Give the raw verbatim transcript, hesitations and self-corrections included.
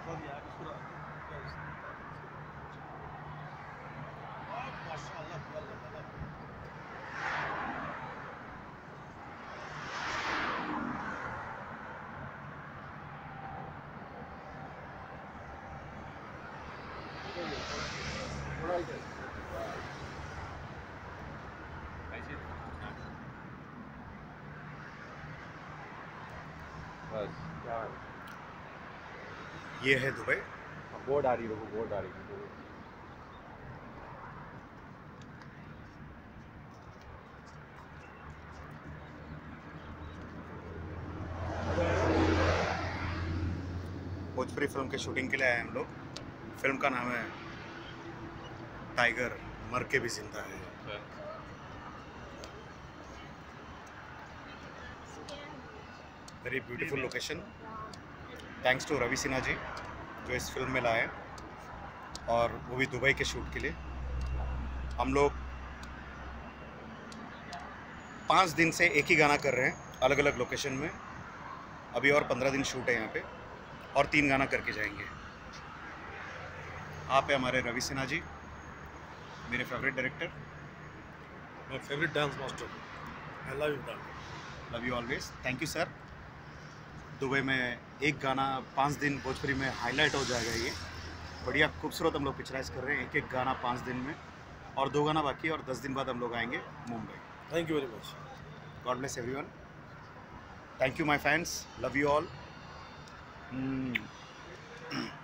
बस क्या ये है दुबई। बोर्ड आ रही है, बोर्ड आ रही है। भोजपुरी फिल्म के शूटिंग के लिए आए हम लोग। फिल्म का नाम है टाइगर मर के भी जिंदा है। Very beautiful location. Thanks to Ravi Sinha ji जो इस फिल्म में लाए, और वो भी दुबई के शूट के लिए। हम लोग पाँच दिन से एक ही गाना कर रहे हैं अलग अलग लोकेशन में। अभी और पंद्रह दिन शूट है यहाँ पे, और तीन गाना करके जाएंगे। आप है हमारे रवि सिन्हा जी, मेरे favourite director, my favourite dance master. I love you, love you always. Thank you sir. Dubai में एक गाना पाँच दिन भोजपुरी में हाईलाइट हो जाएगा। ये बढ़िया खूबसूरत हम लोग पिक्चराइज कर रहे हैं, एक एक गाना पाँच दिन में, और दो गाना बाकी, और दस दिन बाद हम लोग आएंगे Mumbai. Thank you very much. God bless everyone. Thank you my fans, love you all.